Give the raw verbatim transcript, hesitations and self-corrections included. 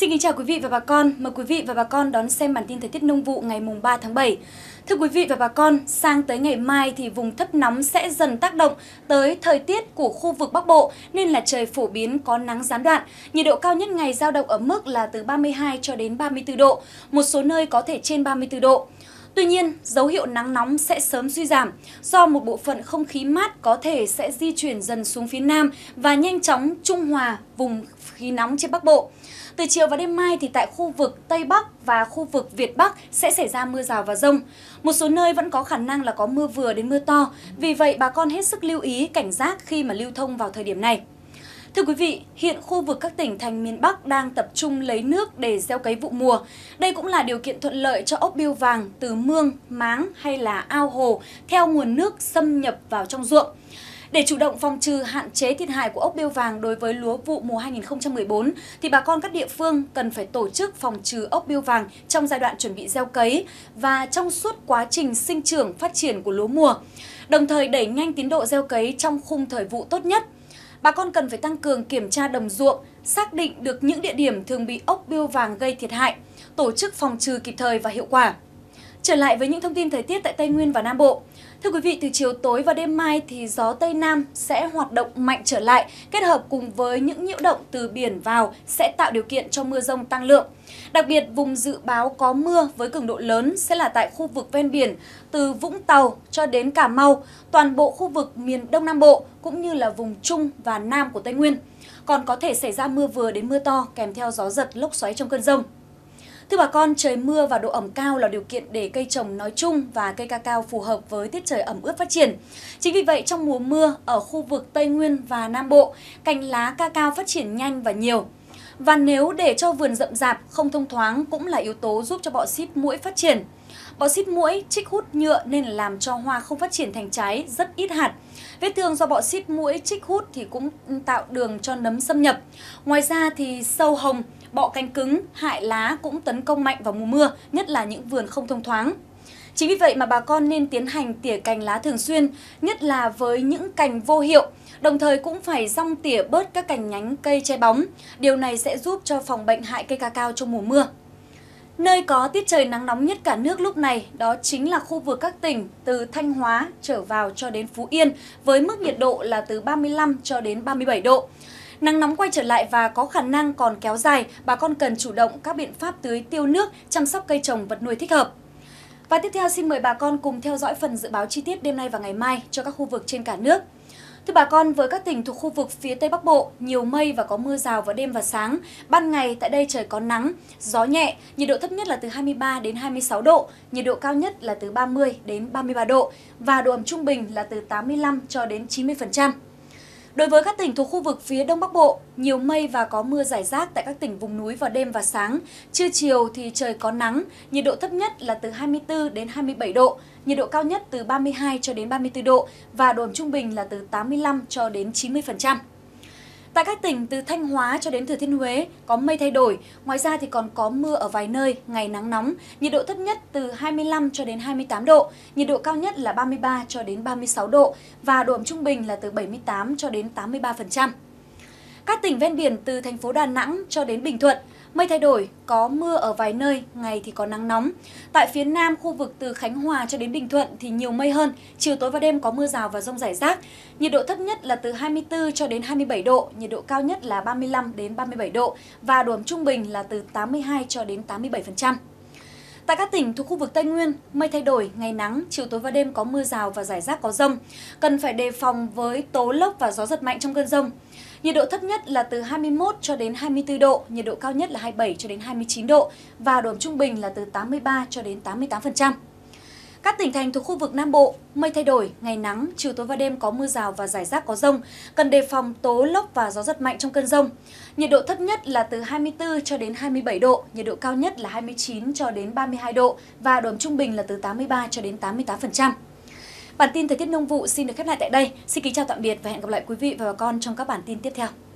Xin kính chào quý vị và bà con. Mời quý vị và bà con đón xem bản tin thời tiết nông vụ ngày mùng ba tháng bảy. Thưa quý vị và bà con, sang tới ngày mai thì vùng thấp nóng sẽ dần tác động tới thời tiết của khu vực Bắc Bộ nên là trời phổ biến có nắng gián đoạn. Nhiệt độ cao nhất ngày dao động ở mức là từ ba mươi hai cho đến ba mươi tư độ, một số nơi có thể trên ba mươi tư độ. Tuy nhiên, dấu hiệu nắng nóng sẽ sớm suy giảm do một bộ phận không khí mát có thể sẽ di chuyển dần xuống phía Nam và nhanh chóng trung hòa vùng khí nóng trên Bắc Bộ. Từ chiều và đêm mai thì tại khu vực Tây Bắc và khu vực Việt Bắc sẽ xảy ra mưa rào và dông. Một số nơi vẫn có khả năng là có mưa vừa đến mưa to, vì vậy bà con hết sức lưu ý cảnh giác khi mà lưu thông vào thời điểm này. Thưa quý vị, hiện khu vực các tỉnh thành miền Bắc đang tập trung lấy nước để gieo cấy vụ mùa. Đây cũng là điều kiện thuận lợi cho ốc bươu vàng từ mương, máng hay là ao hồ theo nguồn nước xâm nhập vào trong ruộng. Để chủ động phòng trừ hạn chế thiệt hại của ốc bươu vàng đối với lúa vụ mùa hai nghìn không trăm mười bốn, thì bà con các địa phương cần phải tổ chức phòng trừ ốc bươu vàng trong giai đoạn chuẩn bị gieo cấy và trong suốt quá trình sinh trưởng phát triển của lúa mùa, đồng thời đẩy nhanh tiến độ gieo cấy trong khung thời vụ tốt nhất. Bà con cần phải tăng cường kiểm tra đồng ruộng, xác định được những địa điểm thường bị ốc bươu vàng gây thiệt hại, tổ chức phòng trừ kịp thời và hiệu quả. Trở lại với những thông tin thời tiết tại Tây Nguyên và Nam Bộ. Thưa quý vị, từ chiều tối và đêm mai thì gió Tây Nam sẽ hoạt động mạnh trở lại, kết hợp cùng với những nhiễu động từ biển vào sẽ tạo điều kiện cho mưa dông tăng lượng. Đặc biệt, vùng dự báo có mưa với cường độ lớn sẽ là tại khu vực ven biển từ Vũng Tàu cho đến Cà Mau, toàn bộ khu vực miền Đông Nam Bộ cũng như là vùng Trung và Nam của Tây Nguyên. Còn có thể xảy ra mưa vừa đến mưa to kèm theo gió giật, lốc xoáy trong cơn dông. Thưa bà con, trời mưa và độ ẩm cao là điều kiện để cây trồng nói chung và cây cacao phù hợp với tiết trời ẩm ướt phát triển. Chính vì vậy, trong mùa mưa ở khu vực Tây Nguyên và Nam Bộ, cành lá cacao phát triển nhanh và nhiều. Và nếu để cho vườn rậm rạp, không thông thoáng cũng là yếu tố giúp cho bọ xít muỗi phát triển. Bọ xít muỗi trích hút nhựa nên làm cho hoa không phát triển thành trái, rất ít hạt. Vết thương do bọ xít muỗi trích hút thì cũng tạo đường cho nấm xâm nhập. Ngoài ra thì sâu hồng, bọ cánh cứng, hại lá cũng tấn công mạnh vào mùa mưa, nhất là những vườn không thông thoáng. Chính vì vậy mà bà con nên tiến hành tỉa cành lá thường xuyên, nhất là với những cành vô hiệu, đồng thời cũng phải rong tỉa bớt các cành nhánh cây che bóng. Điều này sẽ giúp cho phòng bệnh hại cây cacao trong mùa mưa. Nơi có tiết trời nắng nóng nhất cả nước lúc này đó chính là khu vực các tỉnh từ Thanh Hóa trở vào cho đến Phú Yên với mức nhiệt độ là từ ba mươi lăm cho đến ba mươi bảy độ. Nắng nóng quay trở lại và có khả năng còn kéo dài, bà con cần chủ động các biện pháp tưới tiêu nước, chăm sóc cây trồng vật nuôi thích hợp. Và tiếp theo xin mời bà con cùng theo dõi phần dự báo chi tiết đêm nay và ngày mai cho các khu vực trên cả nước. Thưa bà con, với các tỉnh thuộc khu vực phía Tây Bắc Bộ, nhiều mây và có mưa rào vào đêm và sáng. Ban ngày tại đây trời có nắng, gió nhẹ, nhiệt độ thấp nhất là từ hai mươi ba đến hai mươi sáu độ, nhiệt độ cao nhất là từ ba mươi đến ba mươi ba độ và độ ẩm trung bình là từ tám mươi lăm cho đến chín mươi phần trăm. Đối với các tỉnh thuộc khu vực phía Đông Bắc Bộ, nhiều mây và có mưa rải rác tại các tỉnh vùng núi vào đêm và sáng. Trưa chiều thì trời có nắng, nhiệt độ thấp nhất là từ hai mươi tư đến hai mươi bảy độ, nhiệt độ cao nhất từ ba mươi hai cho đến ba mươi tư độ và độ ẩm trung bình là từ tám mươi lăm cho đến chín mươi phần trăm. Tại các tỉnh từ Thanh Hóa cho đến Thừa Thiên Huế có mây thay đổi, ngoài ra thì còn có mưa ở vài nơi, ngày nắng nóng, nhiệt độ thấp nhất từ hai mươi lăm cho đến hai mươi tám độ, nhiệt độ cao nhất là ba mươi ba cho đến ba mươi sáu độ và độ ẩm trung bình là từ bảy mươi tám cho đến tám mươi ba phần trăm. Các tỉnh ven biển từ thành phố Đà Nẵng cho đến Bình Thuận, mây thay đổi, có mưa ở vài nơi, ngày thì có nắng nóng. Tại phía Nam, khu vực từ Khánh Hòa cho đến Bình Thuận thì nhiều mây hơn, chiều tối và đêm có mưa rào và dông rải rác. Nhiệt độ thấp nhất là từ hai mươi tư cho đến hai mươi bảy độ, nhiệt độ cao nhất là ba mươi lăm đến ba mươi bảy độ và độ ẩm trung bình là từ tám mươi hai cho đến tám mươi bảy phần trăm. Tại các tỉnh thuộc khu vực Tây Nguyên, mây thay đổi, ngày nắng, chiều tối và đêm có mưa rào và rải rác có dông. Cần phải đề phòng với tố lốc và gió giật mạnh trong cơn dông. Nhiệt độ thấp nhất là từ hai mươi mốt cho đến hai mươi tư độ, nhiệt độ cao nhất là hai mươi bảy cho đến hai mươi chín độ và độ ẩm trung bình là từ tám mươi ba cho đến tám mươi tám phần trăm. Các tỉnh thành thuộc khu vực Nam Bộ, mây thay đổi, ngày nắng, chiều tối và đêm có mưa rào và rải rác có dông, cần đề phòng tố lốc và gió giật mạnh trong cơn dông. Nhiệt độ thấp nhất là từ hai mươi tư cho đến hai mươi bảy độ, nhiệt độ cao nhất là hai mươi chín cho đến ba mươi hai độ và độ ẩm trung bình là từ tám mươi ba cho đến tám mươi tám phần trăm. Bản tin thời tiết nông vụ xin được khép lại tại đây. Xin kính chào tạm biệt và hẹn gặp lại quý vị và bà con trong các bản tin tiếp theo.